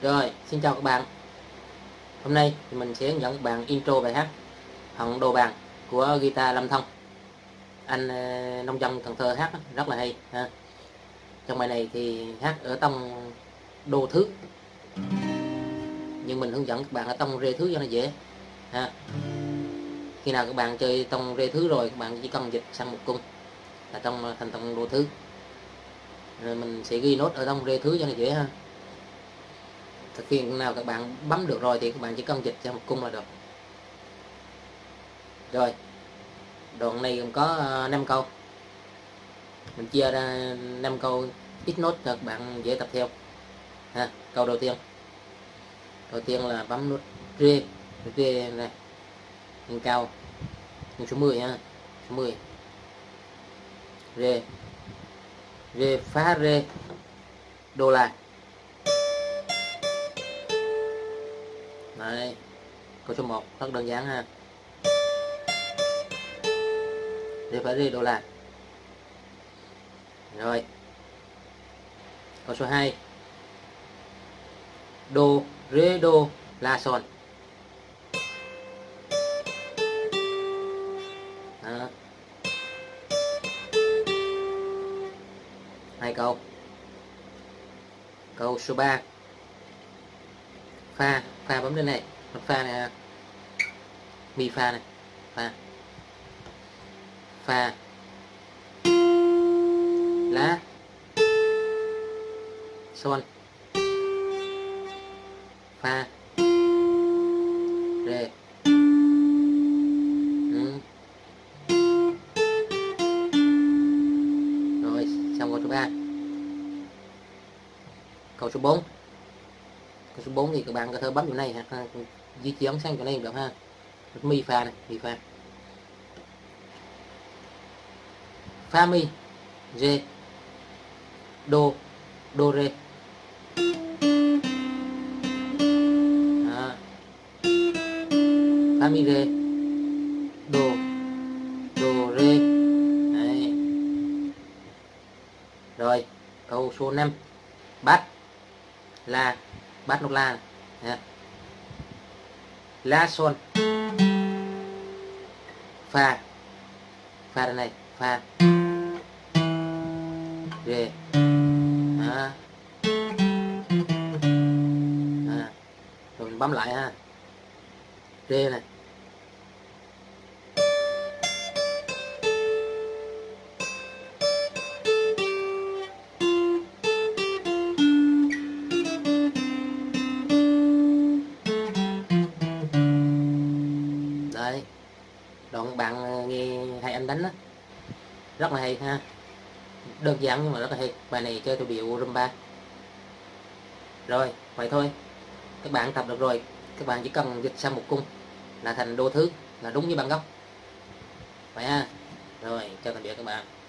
Rồi, xin chào các bạn. Hôm nay thì mình sẽ hướng dẫn các bạn intro bài hát Hận Đồ Bàn của guitar Lâm Thông. Anh nông dân Cần Thơ hát rất là hay ha. Trong bài này thì hát ở tông đô thước, nhưng mình hướng dẫn các bạn ở tông rê thước cho nó dễ ha. Khi nào các bạn chơi tông rê thước rồi, các bạn chỉ cần dịch sang một cung là thành tông đô thước. Rồi mình sẽ ghi nốt ở tông rê thước cho nó dễ ha. Thực khi nào các bạn bấm được rồi thì các bạn chỉ cần dịch sang một cung là được. Rồi, đoạn này cũng có 5 câu. Mình chia ra 5 câu ít nốt cho các bạn dễ tập theo ha. Câu đầu tiên là bấm nút rê này, lên cao, lên số 10 ha, số 10. Rê phá rê đô la. Đấy, câu số 1 rất đơn giản ha. Rê phá rê đô la. Rồi, câu số 2 đô rê đô la son. Đó. 2 câu. Câu số 3 pha bấm lên này, nút pha này, mi pha này, pha lá son, pha rê. Rồi, xong câu số 3. Câu số 4. Câu số 4 thì các bạn có thể bấm chỗ này hoặc di chuyển sang chỗ này được ha. Mi pha này, mi pha. Pha mi rê đô rê. Đó. Pha mi rê đô rê. Đấy. Rồi, câu số 5 bát nốt la này. La son, pha đây này, pha rê. Đó. Rồi mình bấm lại ha, rê này. Đấy, đoạn bạn nghe hai anh đánh đó rất là hay ha, đơn giản nhưng mà rất là hay. Bài này chơi theo điệu rumba. Rồi, vậy thôi, các bạn tập được rồi, các bạn chỉ cần dịch sang một cung là thành đô thước, là đúng như bản gốc vậy ha. Rồi, chào tạm biệt các bạn.